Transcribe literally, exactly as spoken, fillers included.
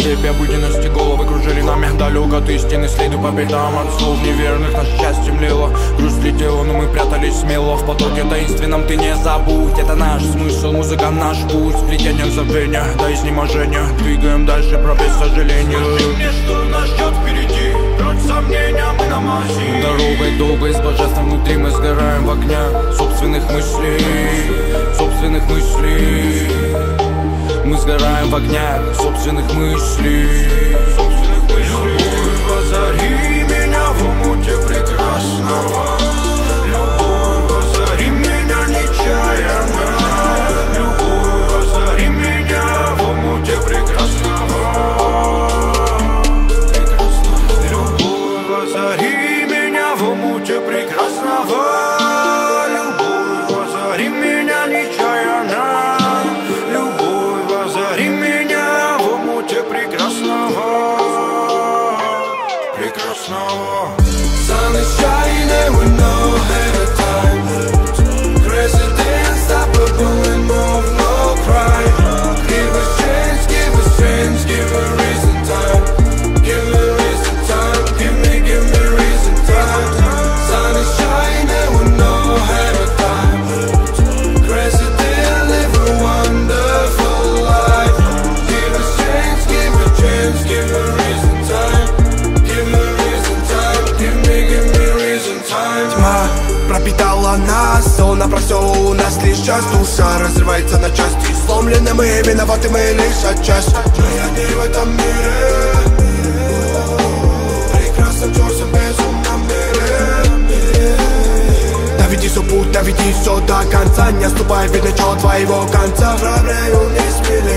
цепи обыденности, головы кружили нами далек от истины, следуя по пятам от слов неверных. Наше счастье млело, грусть летела, но мы прятались смело в потоке таинственном. Ты не забудь, это наш смысл, музыка наш путь, сплетение забвения до изнеможения. Двигаем дальше, про без сожаления. Скажи мне, что нас ждет впереди, прочь сомнения, мы на марши. Дорогой долгой с божеством внутри мы сгораем в огнях собственных мыслей, собственных мыслей. Мы сгораем в огнях собственных мыслей, собственных мыслей. Любовь, озари меня в омуте прекрасного. Любовь, озари меня нечаянно. Любовь, озари меня в омуте прекрасного. Любовь, озари меня в омуте прекрасного. Любовь, озари меня нечаянно. Sun is shining and we know ahead of time. Crazy dance, unstoppable and move, no cry. Give us chance, give us chance, give a reason time. Give me reason time, give me, give me reason time. Sun is shining and we know ahead of time. Crazy dance, live a wonderful life. Give us chance, give a chance, give a reason time. Тьма пропитала нас, словно просела у нас лишь час. Душа разрывается на части, сломлены мы, виноваты мы лишь отчасти. Мы одни в этом мире, прекрасном черном безумном мире. Доведи свой путь, доведи все до конца, не отступай, видно чего твоего конца. Проблею не смирен.